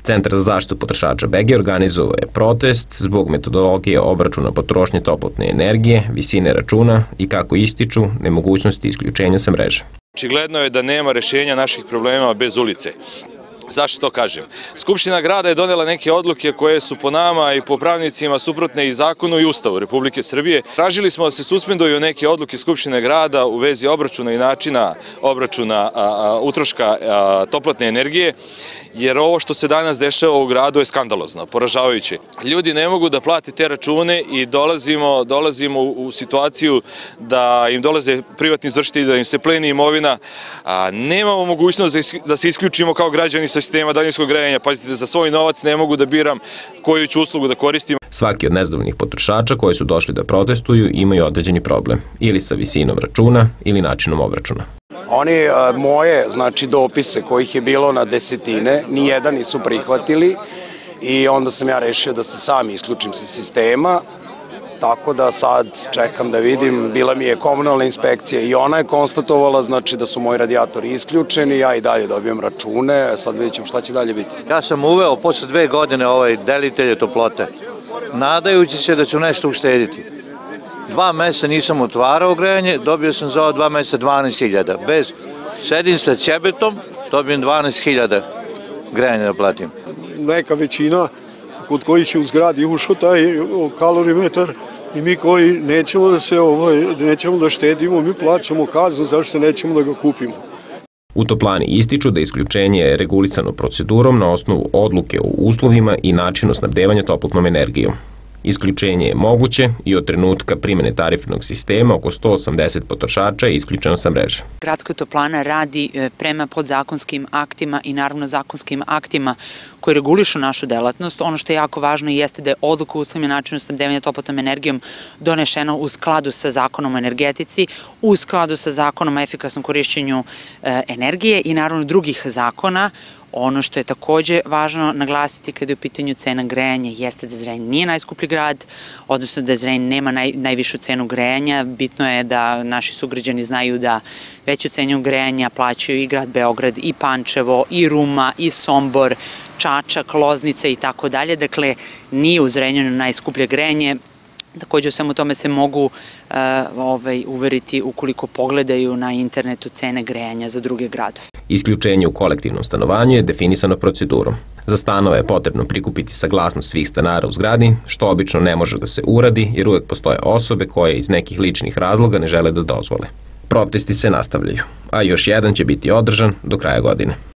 Centar za zaštitu potrošača BG organizovao je protest zbog metodologije obračuna potrošnje toplotne energije, visine računa i, kako ističu, nemogućnosti isključenja sa mreže. Očigledno je da nema rešenja naših problema bez ulice. Zašto to kažem? Skupština grada je donela neke odluke koje su po nama i po pravnicima suprotne i zakonu i Ustavu Republike Srbije. Tražili smo da se suspenduju neke odluke Skupštine grada u vezi obračuna i načina obračuna utroška toplotne energije, jer ovo što se danas dešava u gradu je skandalozno, poražavajuće. Ljudi ne mogu da plate te račune i dolazimo u situaciju da im dolaze privatni izvršitelji, da im se pleni imovina. Nemamo mogućnost da se isključimo kao građani sa sistema daljinskog grejanja. Pazite, za svoj novac ne mogu da biram koju ću uslugu da koristim. Svaki od nezadovoljnih potrošača koji su došli da protestuju imaju određeni problem, ili sa visinom računa ili načinom obračuna. Oni moje, dopise kojih je bilo na desetine, nijedan nisu prihvatili i onda sam ja rešio da se sam isključim sa sistema, tako da sad čekam da vidim. Bila mi je komunalna inspekcija i ona je konstatovala da su moji radijatori isključeni, ja i dalje dobijem račune, sad vidjet ćemo šta će dalje biti. Ja sam uveo posle 2 godine delitelje toplote, nadajući se da ću nešto uštediti. 2 meseca nisam otvarao grejanje, dobio sam za ova 2 meseca 12.000. Sedim sa ćebetom, dobijem 12.000 grejanja da platim. Neka većina kod kojih je u zgradi ušao taj kalorimetar i mi koji nećemo da štedimo, mi plaćamo kaznu zašto nećemo da ga kupimo. U Toplani ističu da isključenje je regulisano procedurom na osnovu odluke o uslovima i načinu snabdevanja toplotnom energijom. Isključenje je moguće i od trenutka primene tarifnog sistema oko 180 potrošača je isključeno sa mreže. Gradska toplana radi prema podzakonskim aktima i naravno zakonskim aktima koji regulišu našu delatnost. Ono što je jako važno jeste da je odluka o uslovima i načinu snabdevanja toplotnom energijom donešena u skladu sa zakonom o energetici, u skladu sa zakonom o efikasnom korišćenju energije i naravno drugih zakona. Ono što je takođe važno naglasiti kada je u pitanju cena grejanja jeste da Zrenjanin nije najskuplji grad, odnosno da Zrenjanin nema najvišu cenu grejanja. Bitno je da naši sugrađani znaju da veću cenu grejanja plaćaju i grad Beograd, i Pančevo, i Ruma, i Sombor, Čačak, Loznica i tako dalje. Dakle, nije u Zrenjaninu najskuplje grejanje. Takođe o svemu tome se mogu uveriti ukoliko pogledaju na internetu cene grejanja za druge gradove. Isključenje u kolektivnom stanovanju je definisano procedurom. Za stanove je potrebno prikupiti saglasnost svih stanara u zgradi, što obično ne može da se uradi jer uvek postoje osobe koje iz nekih ličnih razloga ne žele da dozvole. Protesti se nastavljaju, a još jedan će biti održan do kraja godine.